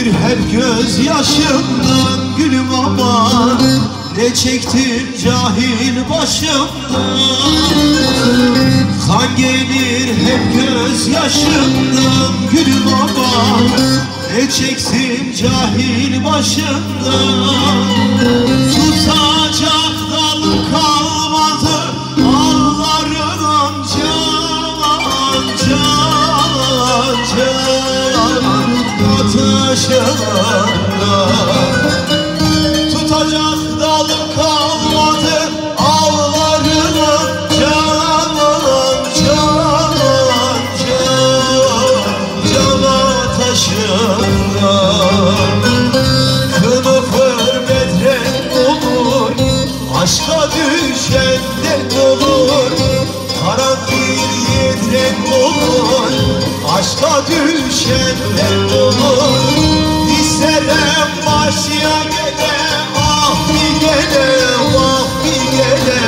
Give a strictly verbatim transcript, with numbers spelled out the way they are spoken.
hep gözyaşımdan gülüm aman, ne çektim cahil başımdan. Kan gelir hep gözyaşımdan gülüm aman, ne çektim cahil başımdan. Tutacak dal kalmadı ağlarım can can can ateşimde. Tutacak dal kalmadı ağlarım can can can can ateşimde. Kılıfır bedren olur, aşka düşenden olur. Karanfil yedren olur, aşka düşenden olur. Dizlerem başya gele, ah bir gele, ah bir gele.